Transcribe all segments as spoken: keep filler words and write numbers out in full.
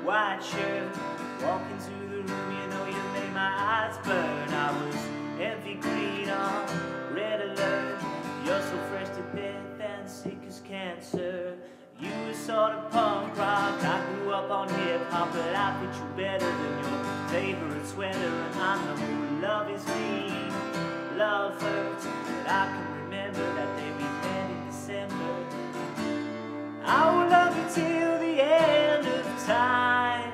white shirt. Walk into the room, you know you made my eyes burn. I was envy green on red alert. You're so fresh to death and sick as cancer. You were sort of punk rock, I grew up on hip hop, but I fit you better than your favorite sweater. And I know love is mean, love hurts, but I can remember that day we met in December. I will love you till the end of time.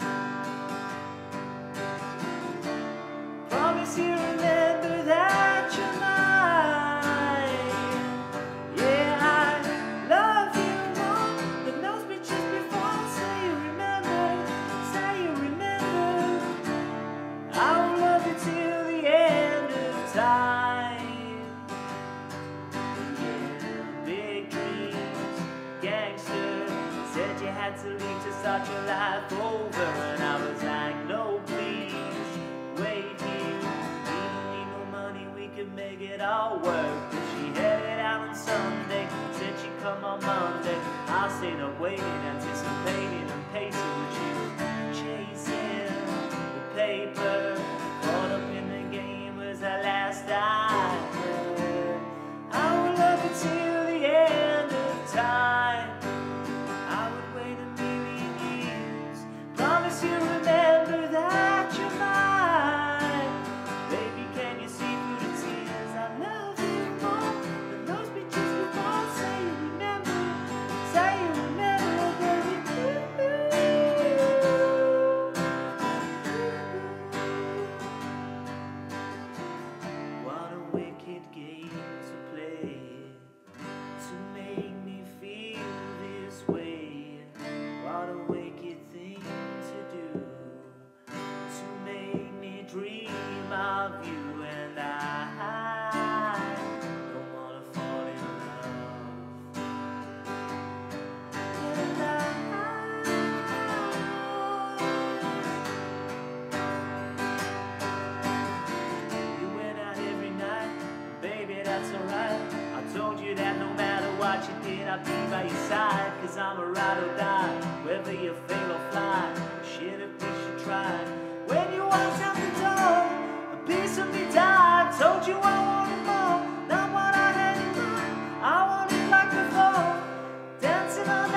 Promise you remember that you're mine. Yeah, I love you more than those bitches before. Say you remember, say you remember. I will love you till the end of time. Yeah, big dreams, gangster. Said you had to leave to start your life over, and I was like, no please, wait here. We don't need no money, we could make it all work. But she headed out on Sunday, said she'd come on Monday. I stayed up waiting, anticipating and pacing, but she was chasing the paper. Caught up in the game was the last I heard. I will love you till the end of time. I would wait a million years. Promise you remember that you're mine. Baby, can you see through the tears? I love you more than those bitches before. Say you remember, say you remember, baby. What a wicked game to play, to make me feel this way. What a wicked thing to do, to make me dream of you. And I don't wanna fall in love. And I You went out every night, baby, that's alright. I told you that no matter what you did, I'd be by your side. Cause I'm a ride or die, whether you fail or fly. Shit, if we should try. When you walked out the door, a piece of me died. Told you I wanted more, not what I had in mind. I wanted like before, dancing on